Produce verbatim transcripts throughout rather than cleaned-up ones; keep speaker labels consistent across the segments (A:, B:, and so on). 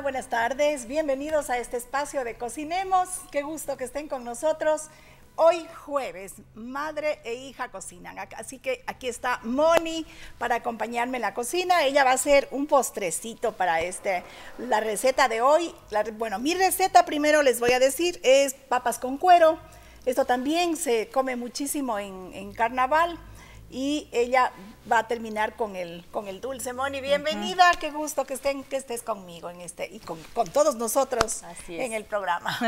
A: buenas tardes, bienvenidos a este espacio de Cocinemos, qué gusto que estén con nosotros. Hoy jueves, madre e hija cocinan, así que aquí está Moni para acompañarme en la cocina. Ella va a hacer un postrecito para este, la receta de hoy. La, bueno, mi receta primero les voy a decir es papas con cuero. Esto también se come muchísimo en, en carnaval. Y ella va a terminar con el, con el dulce. Moni, bienvenida, uh-huh. Qué gusto que, estén, que estés conmigo en este, y con, con todos nosotros en el programa.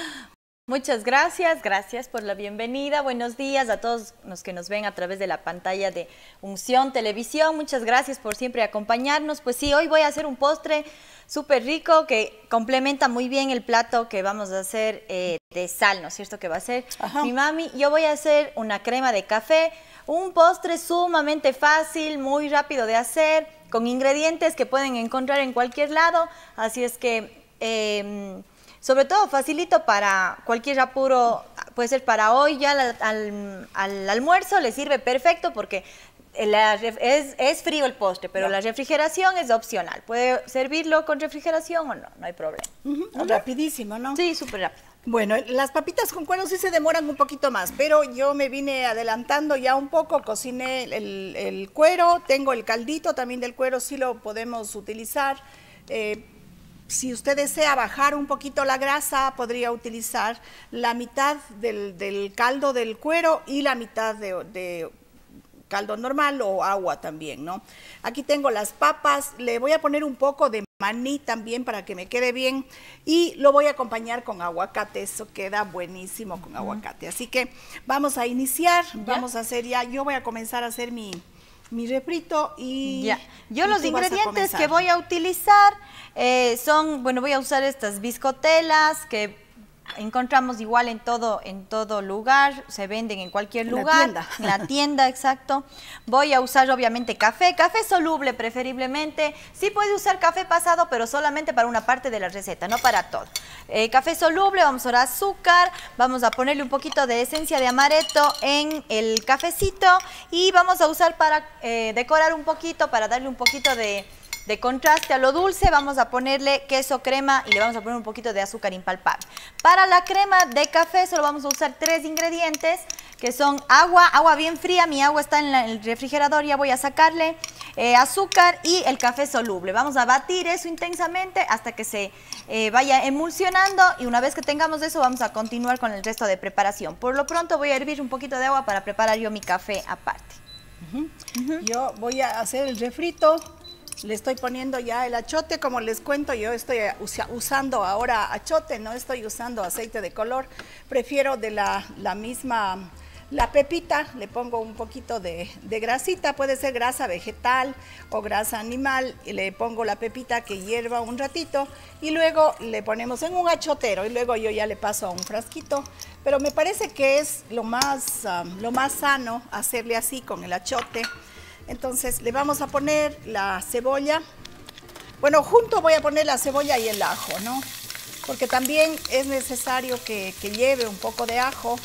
B: Muchas gracias, gracias por la bienvenida. Buenos días a todos los que nos ven a través de la pantalla de Unción Televisión. Muchas gracias por siempre acompañarnos. Pues sí, hoy voy a hacer un postre súper rico que complementa muy bien el plato que vamos a hacer eh, de sal, ¿no es cierto? Que va a ser Ajá. mi mami. Yo voy a hacer una crema de café, un postre sumamente fácil, muy rápido de hacer, con ingredientes que pueden encontrar en cualquier lado. Así es que... Eh, sobre todo facilito para cualquier apuro, puede ser para hoy, ya al, al, al almuerzo le sirve perfecto porque la, es, es frío el postre, pero no. La refrigeración es opcional. Puede servirlo con refrigeración o no, no hay problema.
A: Uh-huh. Uh-huh. Rapidísimo, ¿no?
B: Sí, súper rápido.
A: Bueno, las papitas con cuero sí se demoran un poquito más, pero yo me vine adelantando ya un poco, cociné el, el cuero, tengo el caldito también del cuero, sí lo podemos utilizar. Eh, Si usted desea bajar un poquito la grasa, podría utilizar la mitad del, del caldo del cuero y la mitad de, de caldo normal o agua también, ¿no? Aquí tengo las papas, le voy a poner un poco de maní también para que me quede bien y lo voy a acompañar con aguacate, eso queda buenísimo con aguacate. Así que vamos a iniciar, ¿Ya? vamos a hacer ya, yo voy a comenzar a hacer mi... mi refrito y...
B: Ya. Yo y los ingredientes que voy a utilizar eh, son, bueno, voy a usar estas biscotelas que encontramos igual en todo, en todo lugar, se venden en cualquier lugar.
A: En la tienda.
B: En la tienda, exacto. Voy a usar obviamente café, café soluble preferiblemente. Sí puede usar café pasado, pero solamente para una parte de la receta, no para todo. Eh, café soluble, vamos a usar azúcar, vamos a ponerle un poquito de esencia de amaretto en el cafecito y vamos a usar para eh, decorar un poquito, para darle un poquito de... de contraste a lo dulce, vamos a ponerle queso crema y le vamos a poner un poquito de azúcar impalpable. Para la crema de café solo vamos a usar tres ingredientes, que son agua, agua bien fría, mi agua está en la, el refrigerador, ya voy a sacarle, eh, azúcar y el café soluble. Vamos a batir eso intensamente hasta que se eh, vaya emulsionando y una vez que tengamos eso vamos a continuar con el resto de preparación. Por lo pronto voy a hervir un poquito de agua para preparar yo mi café aparte.
A: Uh-huh. Uh-huh. Yo voy a hacer el refrito. Le estoy poniendo ya el achote, como les cuento, yo estoy usa, usando ahora achote, no estoy usando aceite de color, prefiero de la, la misma, la pepita, le pongo un poquito de, de grasita, puede ser grasa vegetal o grasa animal, y le pongo la pepita que hierva un ratito y luego le ponemos en un achotero y luego yo ya le paso a un frasquito, pero me parece que es lo más, um, lo más sano hacerle así con el achote. Entonces le vamos a poner la cebolla, bueno, junto voy a poner la cebolla y el ajo, ¿no? Porque también es necesario que, que lleve un poco de ajo.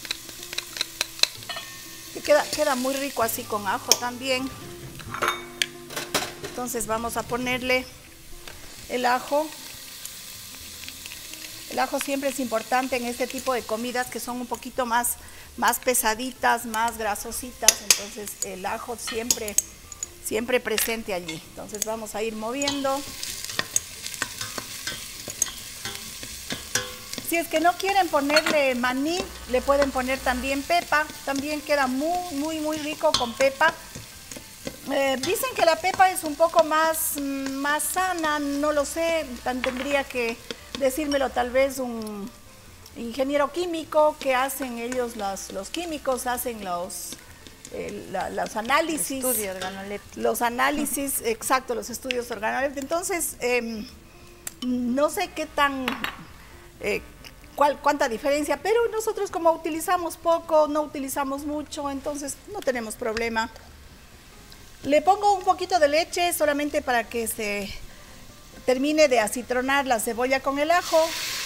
A: Y queda, queda muy rico así con ajo también. Entonces vamos a ponerle el ajo. El ajo siempre es importante en este tipo de comidas que son un poquito más... más pesaditas, más grasositas, entonces el ajo siempre, siempre presente allí. Entonces vamos a ir moviendo. Si es que no quieren ponerle maní, le pueden poner también pepa, también queda muy, muy, muy rico con pepa. Eh, dicen que la pepa es un poco más, más sana, no lo sé, tendría que decírmelo tal vez un... ingeniero químico, que hacen ellos los, los químicos, hacen los, eh, la, los análisis,
B: estudios organolépticos.
A: los análisis, exacto, los estudios organolépticos. Entonces, eh, no sé qué tan, eh, cuál, cuánta diferencia, pero nosotros como utilizamos poco, no utilizamos mucho, entonces no tenemos problema. Le pongo un poquito de leche solamente para que se termine de acitronar la cebolla con el ajo.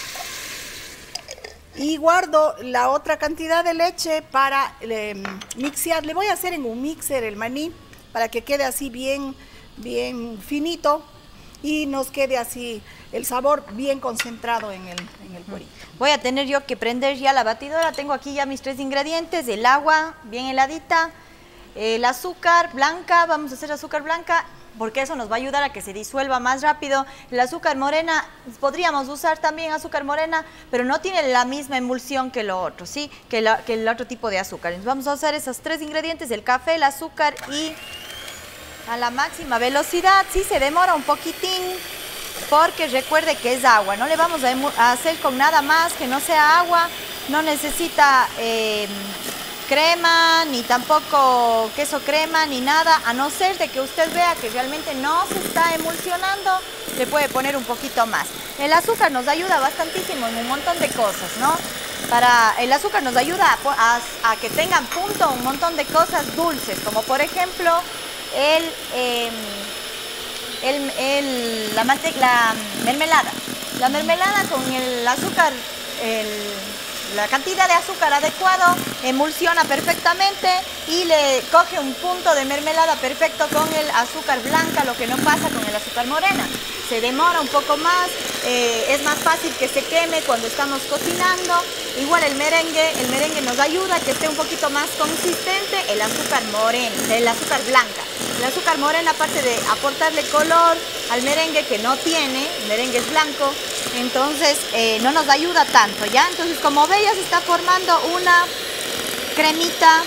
A: Y guardo la otra cantidad de leche para eh, mixear. Le voy a hacer en un mixer el maní para que quede así bien, bien finito. y nos quede así el sabor bien concentrado en el, en el cuerito.
B: Voy a tener yo que prender ya la batidora. Tengo aquí ya mis tres ingredientes, el agua bien heladita, el azúcar blanca, vamos a hacer azúcar blanca porque eso nos va a ayudar a que se disuelva más rápido. El azúcar morena, podríamos usar también azúcar morena, pero no tiene la misma emulsión que lo otro, ¿sí? Que, la, que el otro tipo de azúcar. Entonces vamos a usar esos tres ingredientes, el café, el azúcar y a la máxima velocidad. Sí se demora un poquitín porque recuerde que es agua, no le vamos a, a hacer con nada más que no sea agua, no necesita eh, crema, ni tampoco queso crema, ni nada, a no ser de que usted vea que realmente no se está emulsionando, le puede poner un poquito más. El azúcar nos ayuda bastantísimo en un montón de cosas, ¿no? Para, el azúcar nos ayuda a, a, a que tengan punto un montón de cosas dulces, como por ejemplo el, eh, el, el, la, la mermelada. La mermelada con el azúcar, el, la cantidad de azúcar adecuado, emulsiona perfectamente y le coge un punto de mermelada perfecto con el azúcar blanca, lo que no pasa con el azúcar morena. Se demora un poco más, eh, es más fácil que se queme cuando estamos cocinando. Igual el merengue, el merengue nos ayuda a que esté un poquito más consistente el azúcar morena, el azúcar blanca. El azúcar morena, aparte de aportarle color al merengue que no tiene, el merengue es blanco, entonces eh, no nos ayuda tanto, ¿ya? Entonces, como ve, ya se está formando una cremita.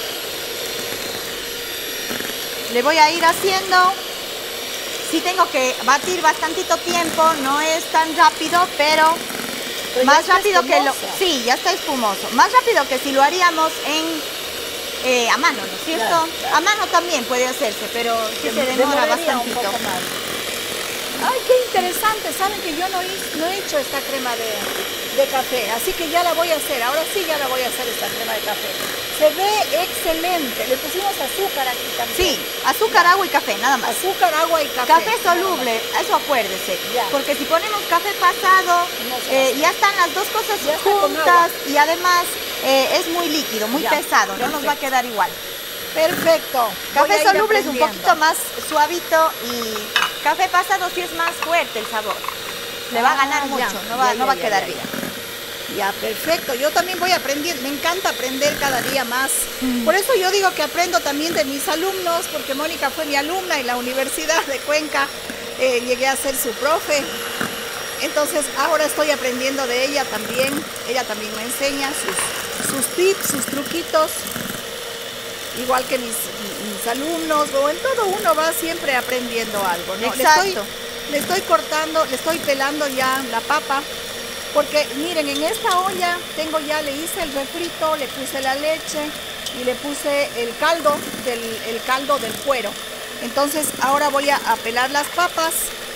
B: Le voy a ir haciendo. Sí tengo que batir bastantito tiempo, no es tan rápido, pero, pero más rápido que lo... Sí, ya está espumoso. Más rápido que si lo haríamos en... Eh, a mano, ¿no es cierto? Claro, claro. A mano también puede hacerse, pero sí se demora bastantito.
A: Ay, qué interesante. Saben que yo no he, no he hecho esta crema de, de café, así que ya la voy a hacer. Ahora sí ya la voy a hacer esta crema de café. Se ve excelente. Le pusimos azúcar aquí también.
B: Sí, azúcar, ya. Agua y café, nada más.
A: Azúcar, agua y café.
B: Café soluble, eso acuérdese. Ya. Porque si ponemos café pasado, no eh, ya están las dos cosas ya juntas y además eh, es muy líquido, muy ya. pesado. Perfecto. No nos va a quedar igual.
A: Perfecto.
B: Café soluble es un poquito más suavito y café pasado sí es más fuerte el sabor. Le va a ganar ah, mucho, ya, no va, ya, no ya, va a quedar ya, bien.
A: Ya, perfecto. Yo también voy a aprender, me encanta aprender cada día más. Mm. Por eso yo digo que aprendo también de mis alumnos, porque Mónica fue mi alumna en la Universidad de Cuenca. Eh, llegué a ser su profe. Entonces ahora estoy aprendiendo de ella también. Ella también me enseña sus, sus tips, sus truquitos. Igual que mis, mis alumnos, o en todo uno va siempre aprendiendo algo, ¿no?
B: Exacto.
A: Le estoy, le estoy cortando, le estoy pelando ya la papa, porque miren, en esta olla tengo ya, le hice el refrito, le puse la leche y le puse el caldo del, el caldo del cuero. Entonces ahora voy a, a pelar las papas.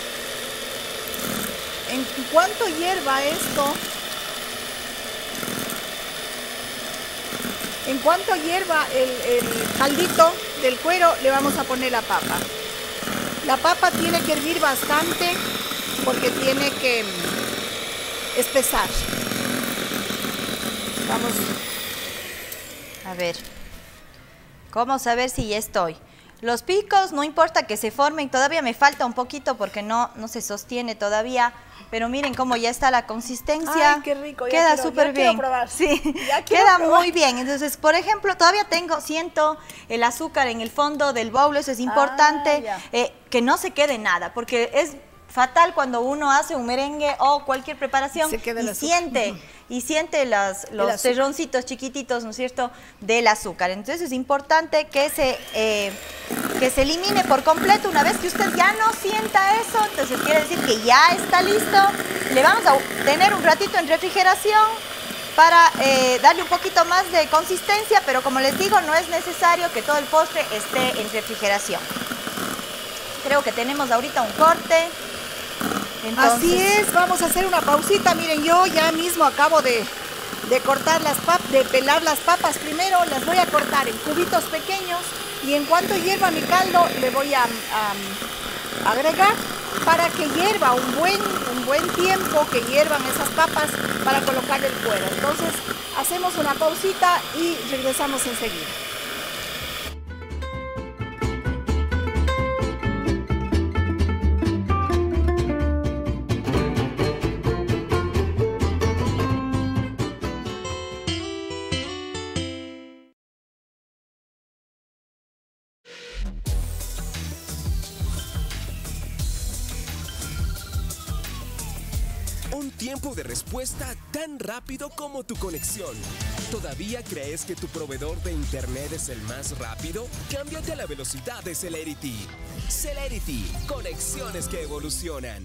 A: En cuanto hierva esto, En cuanto hierva el, el caldito del cuero, le vamos a poner la papa. La papa tiene que hervir bastante porque tiene que espesar. Vamos.
B: A ver. ¿Cómo saber si ya estoy? Los picos, no importa que se formen, todavía me falta un poquito porque no, no se sostiene todavía. Pero miren cómo ya está la consistencia.
A: Ay, qué rico. Ya
B: queda súper bien.
A: Probar.
B: Sí,
A: ya
B: queda
A: probar.
B: muy bien. Entonces, por ejemplo, todavía tengo, siento el azúcar en el fondo del bowl. Eso es importante, ah, eh, que no se quede nada, porque es fatal cuando uno hace un merengue o cualquier preparación y siente, y siente las, los terroncitos chiquititos, ¿no es cierto?, del azúcar. Entonces es importante que se, eh, que se elimine por completo. Una vez que usted ya no sienta eso, entonces quiere decir que ya está listo. Le vamos a tener un ratito en refrigeración para eh, darle un poquito más de consistencia, pero como les digo, no es necesario que todo el postre esté en refrigeración. Creo que tenemos ahorita un corte. Entonces,
A: así es, vamos a hacer una pausita. Miren, yo ya mismo acabo de, de cortar las papas, de pelar las papas primero, las voy a cortar en cubitos pequeños y en cuanto hierva mi caldo le voy a, a agregar para que hierva un buen, un buen tiempo, que hiervan esas papas para colocar el cuero. Entonces hacemos una pausita y regresamos enseguida.
C: Un tiempo de respuesta tan rápido como tu conexión. ¿Todavía crees que tu proveedor de internet es el más rápido? Cámbiate a la velocidad de Celerity. Celerity, conexiones que evolucionan.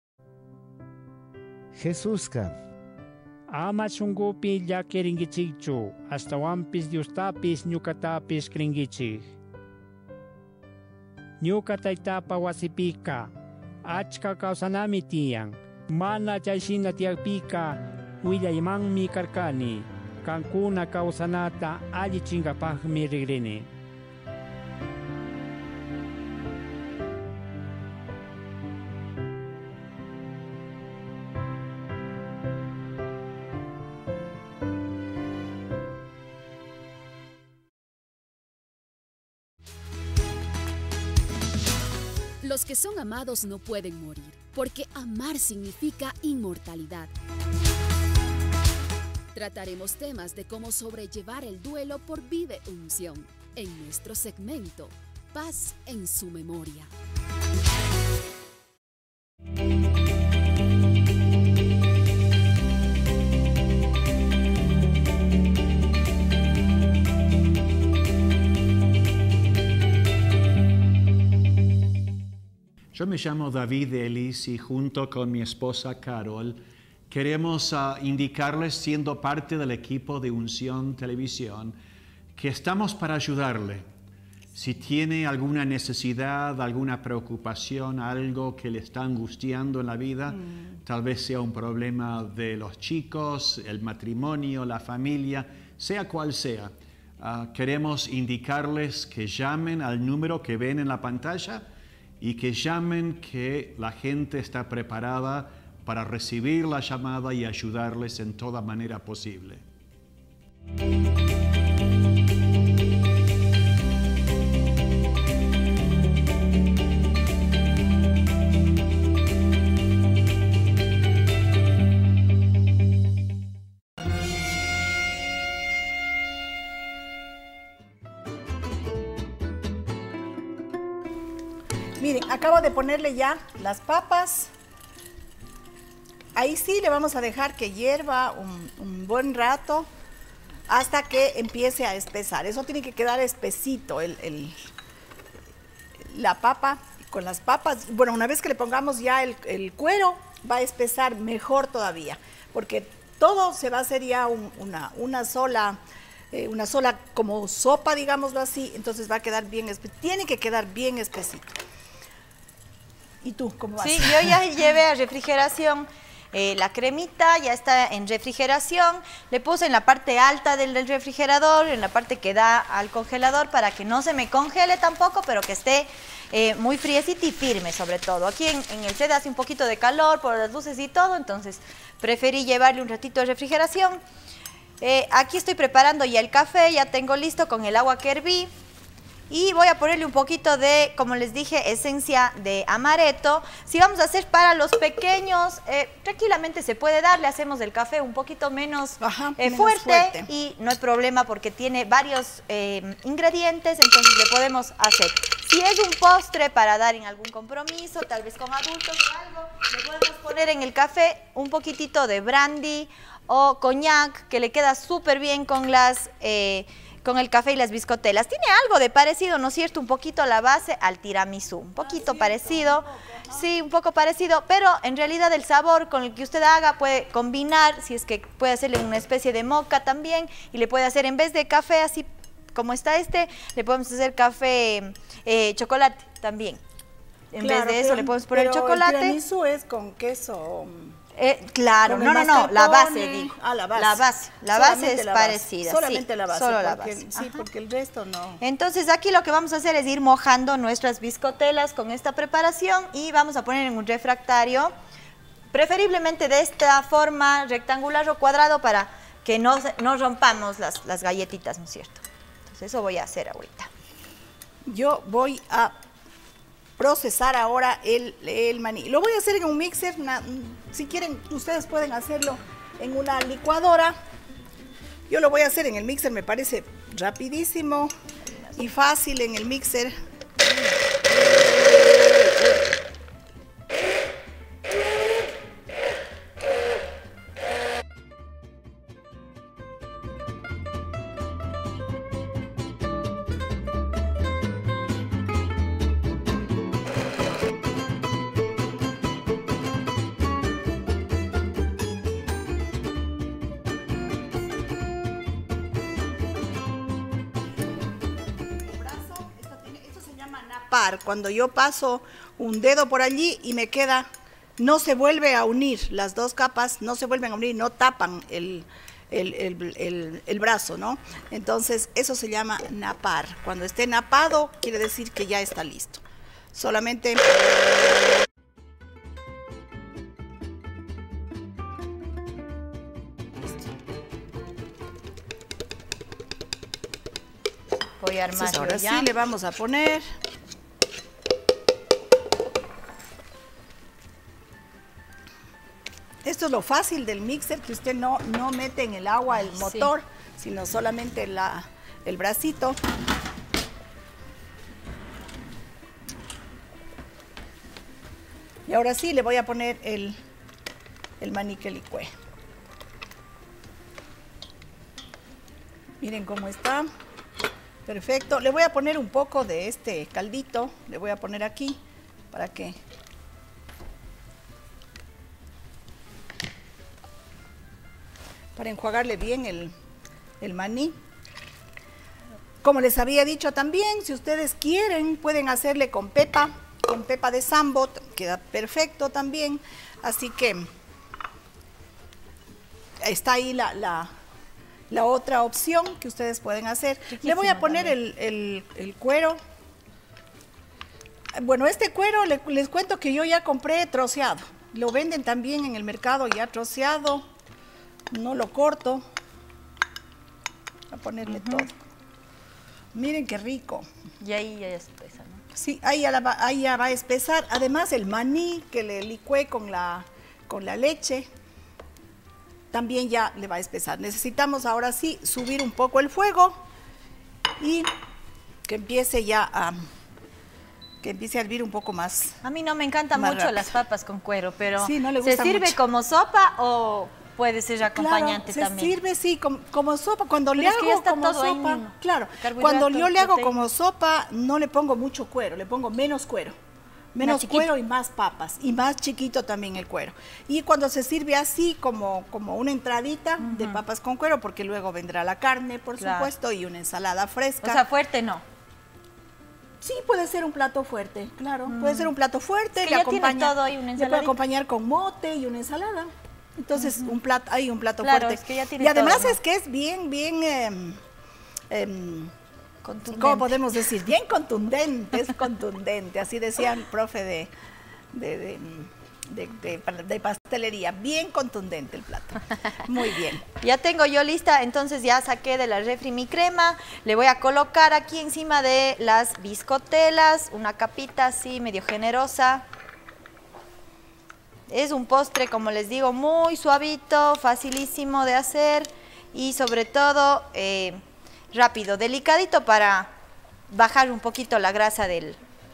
D: Jesuska.
E: Ama sunggupi ya keringichikchu, hasta wampis diustapis nyukatapis kringichik. Nyukataitapa wasipika, achka kausanami tiang, mana chaysina tiagpika, willaymanmi karkani, kankuna kausanata alli chingapajmi rigrini.
F: Los que son amados no pueden morir, porque amar significa inmortalidad. Trataremos temas de cómo sobrellevar el duelo por Vive Unción, en nuestro segmento Paz en su memoria.
G: Yo me llamo David Ellis y junto con mi esposa Carol queremos uh, indicarles, siendo parte del equipo de Unción Televisión, que estamos para ayudarle. Si tiene alguna necesidad, alguna preocupación, algo que le está angustiando en la vida, mm. tal vez sea un problema de los chicos, el matrimonio, la familia, sea cual sea, uh, queremos indicarles que llamen al número que ven en la pantalla y que llamen, que la gente está preparada para recibir la llamada y ayudarles en toda manera posible.
A: Miren, acabo de ponerle ya las papas. Ahí sí le vamos a dejar que hierva un, un buen rato hasta que empiece a espesar. Eso tiene que quedar espesito, el, el, la papa con las papas. Bueno, una vez que le pongamos ya el, el cuero, va a espesar mejor todavía, porque todo se va a hacer ya un, una, una sola... Eh, una sola como sopa, digámoslo así, entonces va a quedar bien espesito. Tiene que quedar bien espesito. ¿Y tú cómo vas?
B: Sí, yo ya llevé a refrigeración eh, la cremita, ya está en refrigeración. Le puse en la parte alta del, del refrigerador, en la parte que da al congelador, para que no se me congele tampoco, pero que esté eh, muy friecita y firme sobre todo. Aquí en, en el set hace un poquito de calor por las luces y todo, entonces preferí llevarle un ratito de refrigeración. Eh, aquí estoy preparando ya el café, ya tengo listo con el agua que herví. Y voy a ponerle un poquito de, como les dije, esencia de amaretto. Si vamos a hacer para los pequeños, eh, tranquilamente se puede dar. Le hacemos el café un poquito menos, Ajá, eh, menos fuerte, fuerte y no hay problema porque tiene varios eh, ingredientes, entonces le podemos hacer. Si es un postre para dar en algún compromiso, tal vez con adultos o algo, le podemos poner en el café un poquitito de brandy o coñac, que le queda súper bien con las... Eh, con el café y las biscotelas. Tiene algo de parecido, ¿no es cierto? Un poquito la base al tiramisú, un poquito ah, sí, parecido, un poco, ¿no? Sí, un poco parecido, pero en realidad el sabor con el que usted haga puede combinar, si es que puede hacerle una especie de moca también, y le puede hacer, en vez de café así como está este, le podemos hacer café eh, chocolate también. En claro, vez de eso pero, le podemos poner pero chocolate.
A: El tiramisú es con queso...
B: Eh, claro, no, no, no, la base, digo.
A: Ah, la base.
B: La base, la base es la parecida.
A: Base. Solamente
B: sí,
A: la base.
B: Solo la
A: porque,
B: base.
A: Sí, Ajá. porque el resto no.
B: Entonces aquí lo que vamos a hacer es ir mojando nuestras biscotelas con esta preparación y vamos a poner en un refractario, preferiblemente de esta forma rectangular o cuadrado para que no, no rompamos las, las galletitas, ¿no es cierto? Entonces eso voy a hacer ahorita.
A: Yo voy a procesar ahora el, el maní. Lo voy a hacer en un mixer, una, si quieren ustedes pueden hacerlo en una licuadora. Yo lo voy a hacer en el mixer, me parece rapidísimo y fácil en el mixer. napar, cuando yo paso un dedo por allí y me queda, no se vuelve a unir, las dos capas no se vuelven a unir, no tapan el, el, el, el, el brazo, ¿no? Entonces eso se llama napar. Cuando esté napado quiere decir que ya está listo. Solamente...
B: Voy a armar.
A: Entonces, ahora
B: ya.
A: sí le vamos a poner. Esto es lo fácil del mixer, que usted no, no mete en el agua el motor, sí. sino solamente la, el bracito. Y ahora sí le voy a poner el, el maní que licué. Miren cómo está. Perfecto. Le voy a poner un poco de este caldito, le voy a poner aquí para que... para enjuagarle bien el, el maní. Como les había dicho también, si ustedes quieren, pueden hacerle con pepa, con pepa de sambo, queda perfecto también. Así que está ahí la... la La otra opción que ustedes pueden hacer. Le voy a poner el, el, el cuero. Bueno, este cuero le, les cuento que yo ya compré troceado. Lo venden también en el mercado ya troceado. No lo corto. Voy a ponerle uh-huh. todo. Miren qué rico.
B: Y ahí ya espesa, ¿no?
A: Sí, ahí ya, la va, ahí ya va a espesar. Además el maní que le licué con la, con la leche, también ya le va a espesar. Necesitamos ahora sí subir un poco el fuego y que empiece ya a, que empiece a hervir un poco más.
B: A mí no me encantan mucho rápido. Las papas con cuero, pero
A: sí, no le
B: ¿se sirve
A: mucho.
B: como sopa o puede ser acompañante
A: claro,
B: también?
A: Se sirve, sí, como, como sopa. Cuando
B: pero
A: le
B: es
A: hago
B: que ya está
A: como
B: todo
A: sopa,
B: ahí,
A: claro, cuando yo le hago como sopa, no le pongo mucho cuero, le pongo menos cuero. Menos cuero y más papas, y más chiquito también el cuero. Y cuando se sirve así, como, como una entradita uh-huh. de papas con cuero, porque luego vendrá la carne, por claro. supuesto, y una ensalada fresca.
B: O sea, fuerte no.
A: Sí, puede ser un plato fuerte, claro. Mm. Puede ser un plato fuerte,
B: es que
A: le
B: ya
A: acompaña,
B: tiene todo ahí, una
A: le puede acompañar con mote y una ensalada. Entonces, uh-huh. un plato, hay un plato
B: claro,
A: fuerte.
B: Es que ya tiene
A: y además
B: todo,
A: es ¿no? que es bien, bien... Eh, eh,
B: contundente.
A: ¿Cómo podemos decir? Bien contundente, es contundente. Así decía el profe de... De, de, de, de, de pastelería, bien contundente el plato. Muy bien.
B: Ya tengo yo lista, entonces ya saqué de la refri mi crema. Le voy a colocar aquí encima de las biscotelas una capita así medio generosa. Es un postre, como les digo, muy suavito, facilísimo de hacer y sobre todo eh, rápido, delicadito para bajar un poquito la grasa del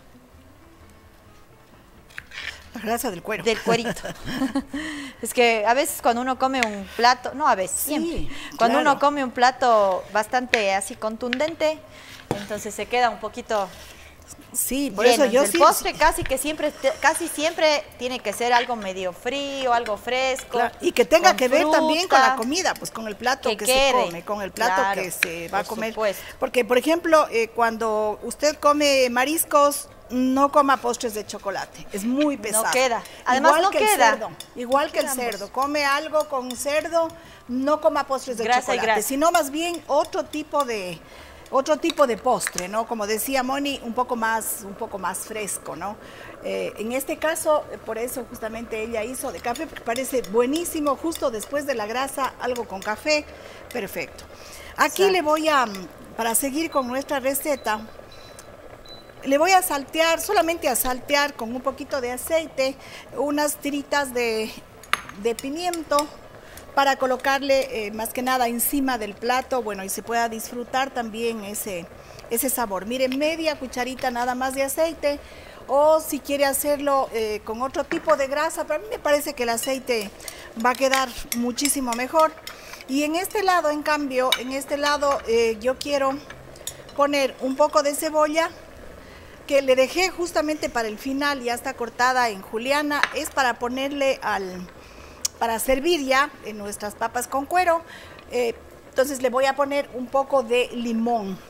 A: La grasa del cuero.
B: Del cuerito. Es que a veces cuando uno come un plato, no a veces,
A: sí,
B: siempre, cuando
A: claro.
B: uno come un plato bastante así contundente, entonces se queda un poquito
A: Sí, por
B: lleno.
A: eso yo
B: el
A: sí.
B: postre casi que siempre, casi siempre tiene que ser algo medio frío, algo fresco.
A: Claro, y que tenga que ver
B: fruta,
A: también con la comida, pues con el plato que,
B: que
A: se
B: quede,
A: come, con el plato
B: claro,
A: que se va a comer.
B: Supuesto.
A: Porque, por ejemplo, eh, cuando usted come mariscos, no coma postres de chocolate, es muy pesado.
B: No queda, además
A: igual
B: no
A: que
B: queda.
A: El cerdo, igual que el cerdo, come algo con cerdo, no coma postres de
B: grasa
A: chocolate,
B: y grasa.
A: sino más bien otro tipo de otro tipo de postre, ¿no? Como decía Moni, un poco más, un poco más fresco, ¿no? Eh, en este caso, por eso justamente ella hizo de café, porque parece buenísimo, justo después de la grasa, algo con café, perfecto. Aquí Exacto. le voy a, para seguir con nuestra receta, le voy a saltear, solamente a saltear con un poquito de aceite, unas tiritas de, de pimiento, para colocarle eh, más que nada encima del plato, bueno, y se pueda disfrutar también ese, ese sabor. Miren, media cucharita nada más de aceite, o si quiere hacerlo eh, con otro tipo de grasa, pero a mí me parece que el aceite va a quedar muchísimo mejor. Y en este lado, en cambio, en este lado eh, yo quiero poner un poco de cebolla, que le dejé justamente para el final, ya está cortada en juliana, es para ponerle al... para servir ya en nuestras papas con cuero. Eh, entonces le voy a poner un poco de limón.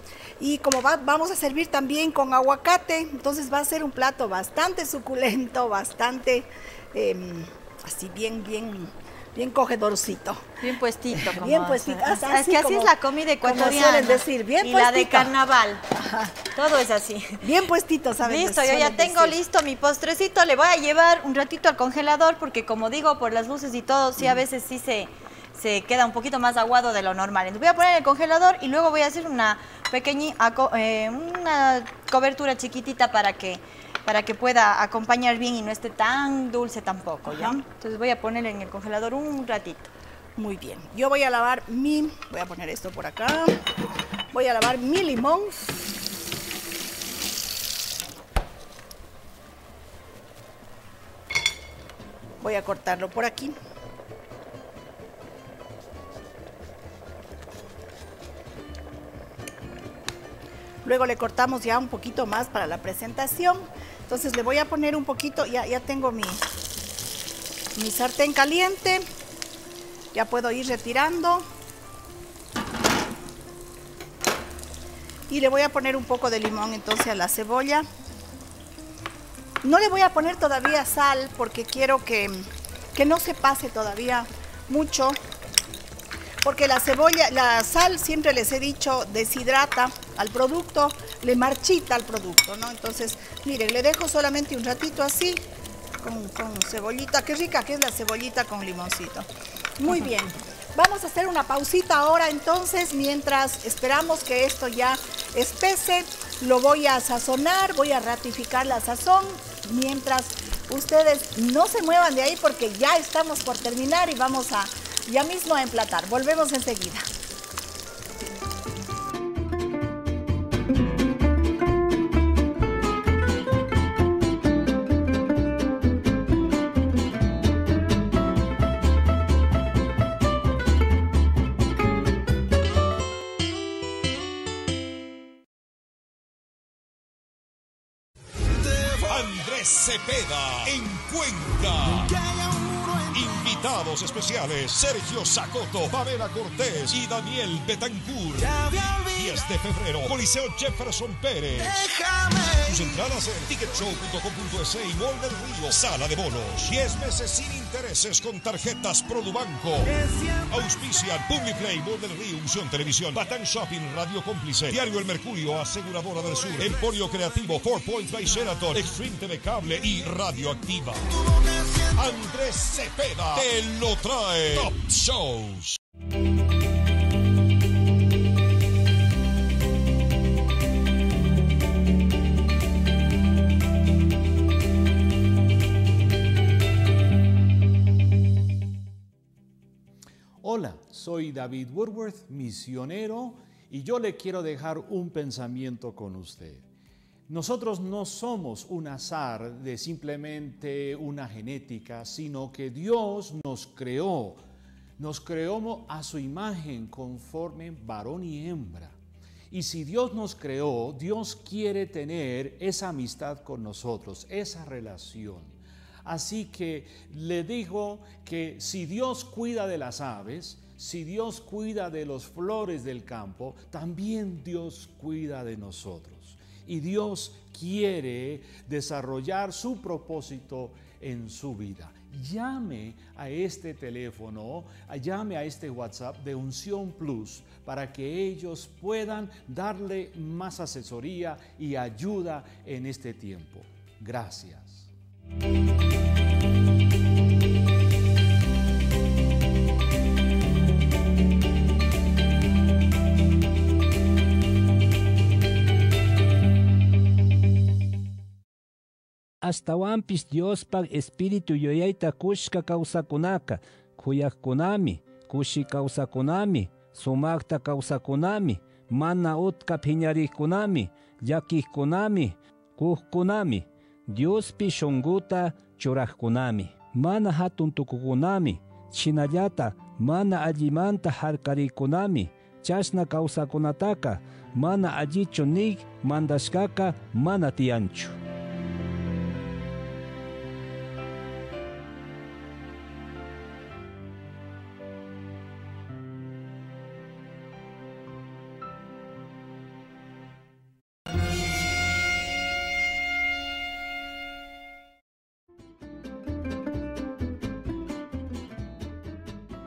A: Y como va, vamos a servir también con aguacate, entonces va a ser un plato bastante suculento, bastante eh, así bien, bien, bien cogedorcito.
B: Bien puestito. Como
A: bien puestito.
B: Es, es que así
A: como,
B: es la comida ecuatoriana.
A: Como suelen decir, bien
B: y
A: puestito.
B: la de carnaval.
A: Ajá.
B: Todo es así.
A: Bien puestito, ¿sabes?
B: Listo, yo ya tengo decir. listo mi postrecito. Le voy a llevar un ratito al congelador porque como digo, por las luces y todo, sí a veces sí se... se queda un poquito más aguado de lo normal. Entonces voy a poner en el congelador y luego voy a hacer una pequeña eh, una cobertura chiquitita para que, para que pueda acompañar bien y no esté tan dulce tampoco, ¿ya? Entonces voy a poner en el congelador un ratito.
A: Muy bien. Yo voy a lavar mi... Voy a poner esto por acá. Voy a lavar mi limón. Voy a cortarlo por aquí. Luego le cortamos ya un poquito más para la presentación. Entonces le voy a poner un poquito, ya, ya tengo mi, mi sartén caliente. Ya puedo ir retirando. Y le voy a poner un poco de limón entonces a la cebolla. No le voy a poner todavía sal porque quiero que, que no se pase todavía mucho. Porque la cebolla, la sal, siempre les he dicho, deshidrata al producto, le marchita al producto, ¿no? Entonces, miren, le dejo solamente un ratito así, con, con cebollita. Qué rica que es la cebollita con limoncito. Muy bien. Vamos a hacer una pausita ahora, entonces, mientras esperamos que esto ya espese. Lo voy a sazonar, voy a ratificar la sazón, mientras ustedes no se muevan de ahí porque ya estamos por terminar y vamos a... ya mismo a emplatar. Volvemos enseguida.
D: Andrés Cepeda en Cuenca. Invitados especiales: Sergio Sacoto, Pamela Cortés y Daniel Betancourt. diez de febrero, Coliseo Jefferson Pérez. Sus entradas en ticketshow punto com punto es y Mall del Río. Sala de bonos. diez meses sin intereses con tarjetas Produbanco. Auspician Publiplay, Mall del Río, Unción Televisión, Batán Shopping, Radio Cómplice, Diario El Mercurio, Aseguradora del Sur, Emporio Creativo, Four Points by Sheraton, Extreme T V Cable y Radioactiva. Andrés Cepeda te lo trae. Top Shows.
H: Hola, soy David Woodworth, misionero, y yo le quiero dejar un pensamiento con usted. Nosotros no somos un azar de simplemente una genética, sino que Dios nos creó. Nos creó a su imagen conforme varón y hembra. Y si Dios nos creó, Dios quiere tener esa amistad con nosotros, esa relación. Así que le digo que si Dios cuida de las aves, si Dios cuida de las flores del campo, también Dios cuida de nosotros. Y Dios quiere desarrollar su propósito en su vida. Llame a este teléfono, llame a este WhatsApp de Unción Plus para que ellos puedan darle más asesoría y ayuda en este tiempo. Gracias.
E: Hasta wampis Diospag espíritu yoyaita kushka kawsakunaka, kuyakkunami, kushi kawsakunami, sumakta kawsakunami, mana utka piñarikkunami, yakikkunami, kujkunami, Diospi shunguta churajkunami, mana hatun tukukunami, chinallata mana allimanta harkarikunami, chashna kawsakunataka, mana allichu nig mandashkaka mana tiyanchu.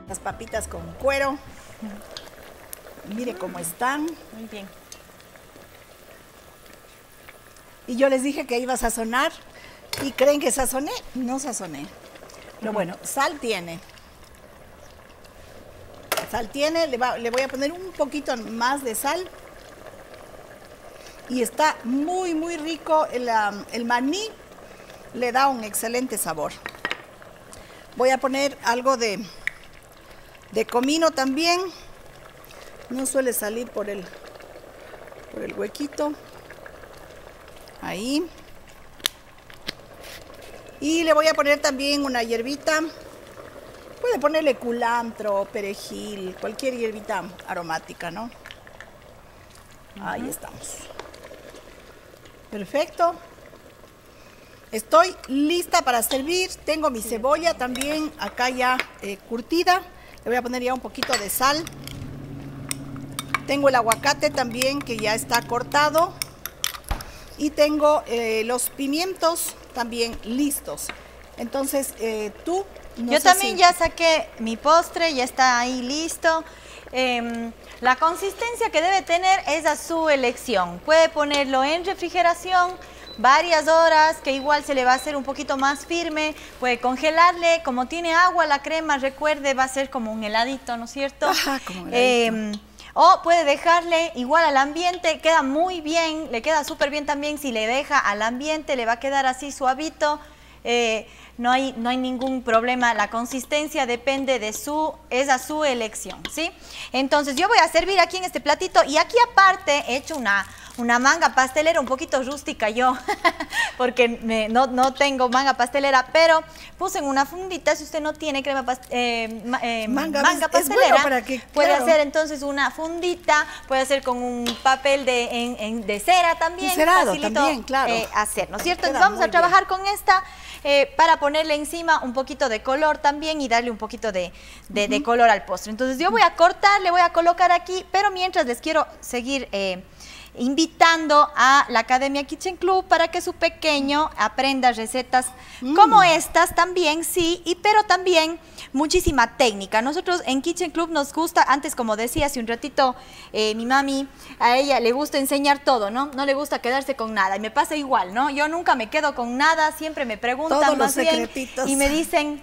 A: Las papitas con cuero. Mire cómo están.
B: Muy bien.
A: Y yo les dije que iba a sazonar. ¿Y creen que sazoné? No sazoné. Pero bueno, sal tiene. Sal tiene, le, va, le voy a poner un poquito más de sal. Y está muy, muy rico. El, um, el maní le da un excelente sabor. Voy a poner algo de, de comino también. No suele salir por el, por el huequito. Ahí. Y le voy a poner también una hierbita. Puede ponerle culantro, perejil, cualquier hierbita aromática, ¿no? Uh-huh. Ahí estamos. Perfecto. Estoy lista para servir. Tengo mi cebolla también acá ya eh, curtida. Le voy a poner ya un poquito de sal. Tengo el aguacate también que ya está cortado. Y tengo eh, los pimientos también listos. Entonces, eh, tú... No
B: Yo
A: sé
B: también
A: si...
B: ya saqué mi postre, ya está ahí listo. Eh, la consistencia que debe tener es a su elección. Puede ponerlo en refrigeración varias horas, que igual se le va a hacer un poquito más firme. Puede congelarle, como tiene agua la crema, recuerde, va a ser como un heladito, ¿no es cierto?
A: Ajá, como un heladito.
B: Eh, O puede dejarle igual al ambiente, queda muy bien, le queda súper bien también si le deja al ambiente, le va a quedar así suavito, eh, no hay, no hay ningún problema, la consistencia depende de su, es a su elección, ¿sí? Entonces yo voy a servir aquí en este platito y aquí aparte he hecho una... Una manga pastelera un poquito rústica yo, porque me, no, no tengo manga pastelera, pero puse en una fundita, si usted no tiene crema past eh, eh,
A: manga,
B: manga pastelera,
A: es bueno para que,
B: puede
A: claro.
B: hacer entonces una fundita, puede hacer con un papel de, en, en, de cera también,
A: Encerado,
B: facilito
A: también, claro.
B: eh, hacer, ¿no es cierto?
A: Queda
B: Entonces vamos a
A: muy
B: trabajar bien con esta eh, para ponerle encima un poquito de color también y darle un poquito de, de, uh-huh. de color al postre. Entonces yo voy a cortar, le voy a colocar aquí, pero mientras les quiero seguir... Eh, invitando a la Academia Kitchen Club para que su pequeño aprenda recetas mm. como estas también, sí, y pero también muchísima técnica. Nosotros en Kitchen Club nos gusta, antes como decía hace un ratito eh, mi mami, a ella le gusta enseñar todo, ¿no? No le gusta quedarse con nada y me pasa igual, ¿no? Yo nunca me quedo con nada, siempre me preguntan
A: Todos
B: más
A: los
B: bien
A: secretitos.
B: y me dicen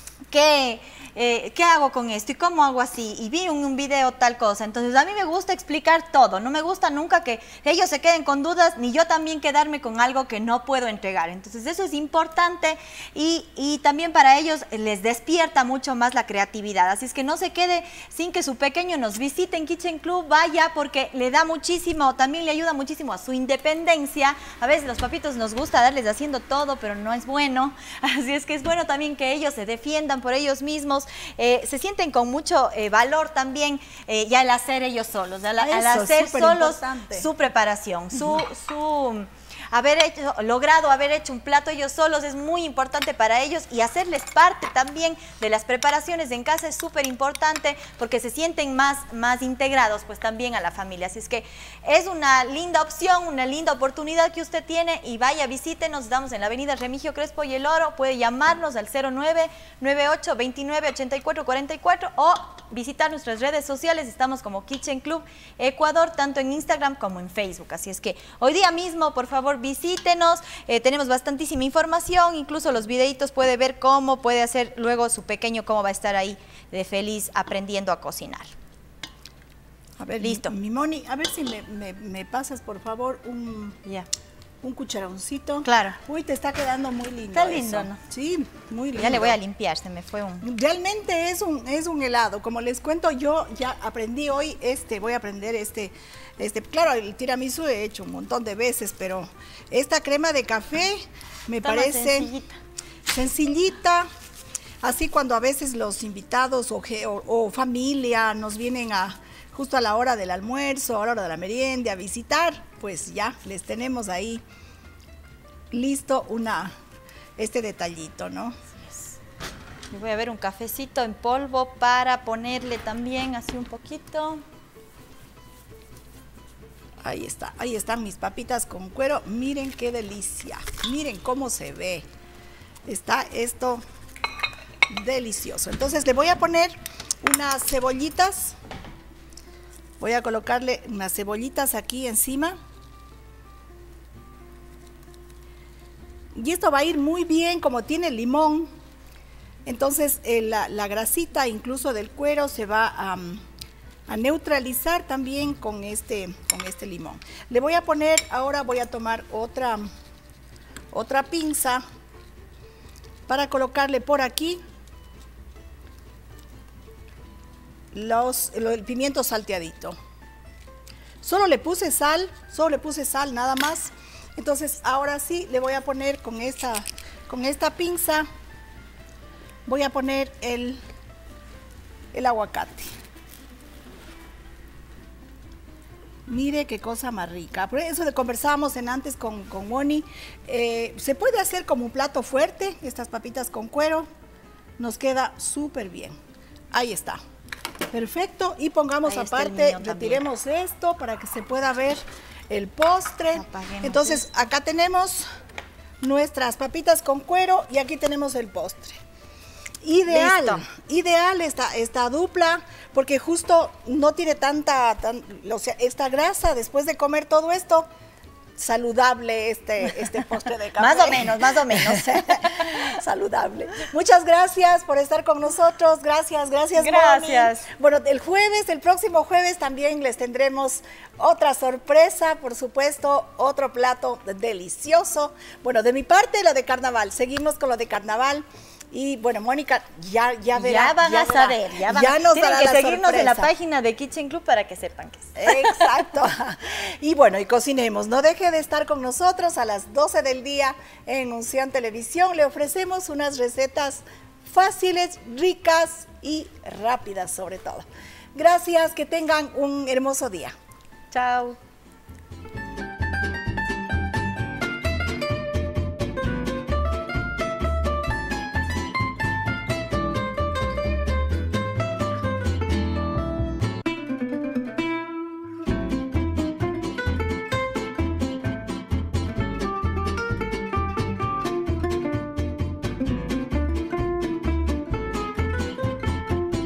B: que... Eh, ¿qué hago con esto? ¿Y cómo hago así? Y vi un, un video tal cosa. Entonces a mí me gusta explicar todo. No me gusta nunca que ellos se queden con dudas, ni yo también quedarme con algo que no puedo entregar. Entonces eso es importante y, y también para ellos les despierta mucho más la creatividad. Así es que no se quede sin que su pequeño nos visite en Kitchen Club, vaya, porque le da muchísimo, también le ayuda muchísimo a su independencia. A veces los papitos nos gusta darles haciendo todo, pero no es bueno. Así es que es bueno también que ellos se defiendan por ellos mismos. Eh, se sienten con mucho eh, valor también eh, ya al hacer ellos solos, al, al hacer solos su preparación, su, uh-huh. su haber hecho, logrado haber hecho un plato ellos solos es muy importante para ellos y hacerles parte también de las preparaciones en casa es súper importante porque se sienten más, más integrados pues también a la familia. Así es que es una linda opción, una linda oportunidad que usted tiene y vaya, visítenos, estamos en la avenida Remigio Crespo y El Oro, puede llamarnos al cero nueve nueve ocho dos nueve ocho cuatro cuatro cuatro o visitar nuestras redes sociales, estamos como Kitchen Club Ecuador, tanto en Instagram como en Facebook. Así es que hoy día mismo, por favor, visítenos, eh, tenemos bastantísima información, incluso los videitos puede ver cómo puede hacer luego su pequeño, cómo va a estar ahí de feliz aprendiendo a cocinar.
A: A ver, listo. Mi, mi Moni, a ver si me, me, me pasas por favor un,
B: yeah.
A: un cucharoncito.
B: Claro.
A: Uy, te está quedando muy lindo.
B: Está lindo,
A: eso.
B: ¿no?
A: Sí, muy lindo.
B: Ya le voy a limpiar, se me fue un...
A: Realmente es un, es un helado, como les cuento, yo ya aprendí hoy este, voy a aprender este... Este, claro, el tiramisú he hecho un montón de veces, pero esta crema de café me
B: Está
A: parece
B: sencillita.
A: sencillita. Así cuando a veces los invitados o, o, o familia nos vienen a justo a la hora del almuerzo, a la hora de la merienda, a visitar, pues ya les tenemos ahí listo una, este detallito, ¿no?
B: Le voy a ver un cafecito en polvo para ponerle también así un poquito.
A: Ahí está, ahí están mis papitas con cuero. Miren qué delicia, miren cómo se ve. Está esto delicioso. Entonces le voy a poner unas cebollitas. Voy a colocarle unas cebollitas aquí encima. Y esto va a ir muy bien, como tiene limón. Entonces eh, la, la grasita incluso del cuero se va a, a neutralizar también con este, con este limón. Le voy a poner, ahora voy a tomar otra, otra pinza para colocarle por aquí los, el pimiento salteadito. Solo le puse sal, solo le puse sal nada más. Entonces ahora sí le voy a poner con esta, con esta pinza, voy a poner el, el aguacate. Mire qué cosa más rica. Por eso de conversábamos en antes con, con Moni. Eh, se puede hacer como un plato fuerte, estas papitas con cuero. Nos queda súper bien. Ahí está. Perfecto. Y pongamos aparte, retiremos esto para que se pueda ver el postre. Entonces esto. Acá tenemos nuestras papitas con cuero y aquí tenemos el postre. Ideal, Listo. ideal esta, esta dupla, porque justo no tiene tanta, tan, o sea, esta grasa después de comer todo esto, saludable este, este postre de café.
B: Más o menos, más o menos.
A: Saludable. Muchas gracias por estar con nosotros, gracias, gracias.
B: Gracias.
A: Moni. Bueno, el jueves, el próximo jueves también les tendremos otra sorpresa, por supuesto, otro plato delicioso. Bueno, de mi parte, lo de carnaval, seguimos con lo de carnaval. Y bueno, Mónica, ya, ya verá.
B: Ya van
A: ya
B: a
A: verá,
B: saber, ya van
A: ya
B: a
A: nos
B: Tienen
A: dará
B: que
A: la
B: seguirnos
A: sorpresa.
B: en la página de Kitchen Club para que sepan que es.
A: Exacto. Y bueno, y cocinemos. No deje de estar con nosotros a las doce del día en Unción Televisión. Le ofrecemos unas recetas fáciles, ricas y rápidas sobre todo. Gracias, que tengan un hermoso día.
B: Chao.